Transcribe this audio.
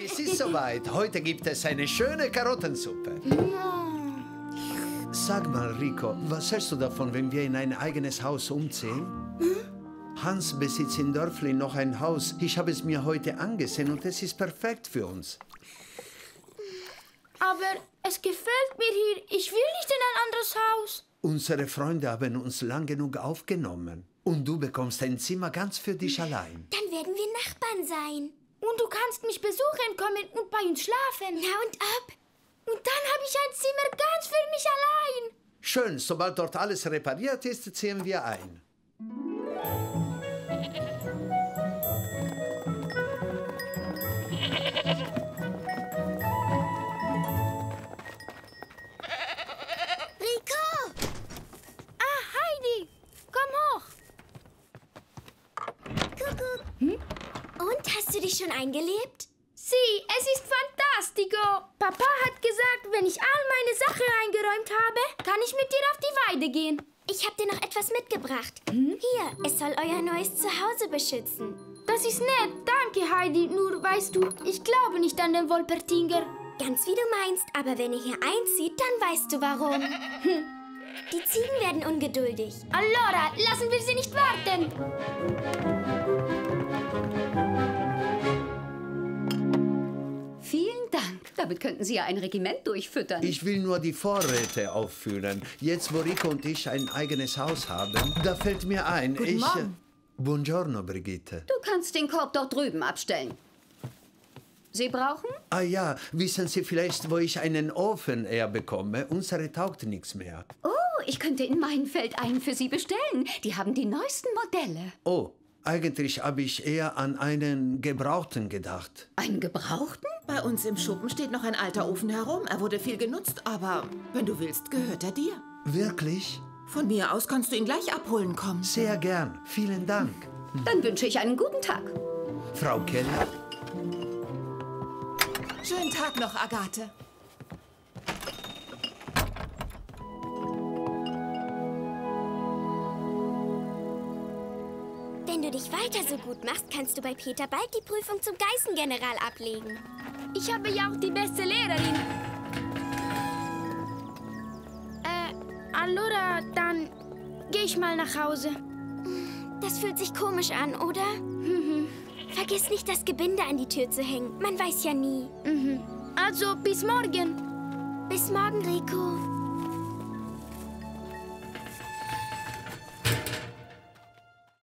es ist soweit. Heute gibt es eine schöne Karottensuppe. Sag mal, Rico, was hältst du davon, wenn wir in ein eigenes Haus umziehen? Hans besitzt in Dörfli noch ein Haus. Ich habe es mir heute angesehen und es ist perfekt für uns. Aber es gefällt mir hier. Ich will nicht in ein anderes Haus. Unsere Freunde haben uns lang genug aufgenommen. Und du bekommst ein Zimmer ganz für dich allein. Dann werden wir Nachbarn sein. Und du kannst mich besuchen kommen und bei uns schlafen. Na und ab. Und dann habe ich ein Zimmer ganz für mich allein. Schön, sobald dort alles repariert ist, ziehen wir ein. Rico! Ah, Heidi, komm hoch. Kuckuck. Und, hast du dich schon eingelebt? Sieh, es ist fantastico. Papa hat gesagt, wenn ich all meine Sachen eingeräumt habe, kann ich mit dir auf die Weide gehen. Ich habe dir noch etwas mitgebracht. Hier, es soll euer neues Zuhause beschützen. Das ist nett, danke Heidi. Nur weißt du, ich glaube nicht an den Wolpertinger. Ganz wie du meinst, aber wenn ihr hier einzieht, dann weißt du warum. Die Ziegen werden ungeduldig. Allora, lassen wir sie nicht warten. Vielen Dank. Damit könnten Sie ja ein Regiment durchfüttern. Ich will nur die Vorräte auffüllen. Jetzt, wo Rico und ich ein eigenes Haus haben, da fällt mir ein, Guten Morgen. Buongiorno, Brigitte. Du kannst den Korb dort drüben abstellen. Sie brauchen? Ah ja, wissen Sie vielleicht, wo ich einen Ofen bekomme? Unsere taugt nichts mehr. Oh, ich könnte in meinem Feld einen für Sie bestellen. Die haben die neuesten Modelle. Oh, eigentlich habe ich eher an einen Gebrauchten gedacht. Einen gebrauchten? Bei uns im Schuppen steht noch ein alter Ofen herum. Er wurde viel genutzt, aber wenn du willst, gehört er dir. Wirklich? Von mir aus kannst du ihn gleich abholen kommen. Sehr gern. Vielen Dank. Dann wünsche ich einen guten Tag. Frau Keller? Schönen Tag noch, Agathe. Wenn du dich weiter so gut machst, kannst du bei Peter bald die Prüfung zum Geißengeneral ablegen. Ich habe ja auch die beste Lehrerin. Allora, dann gehe ich mal nach Hause. Das fühlt sich komisch an, oder? Vergiss nicht, das Gebinde an die Tür zu hängen. Man weiß ja nie. Also, bis morgen. Bis morgen, Rico.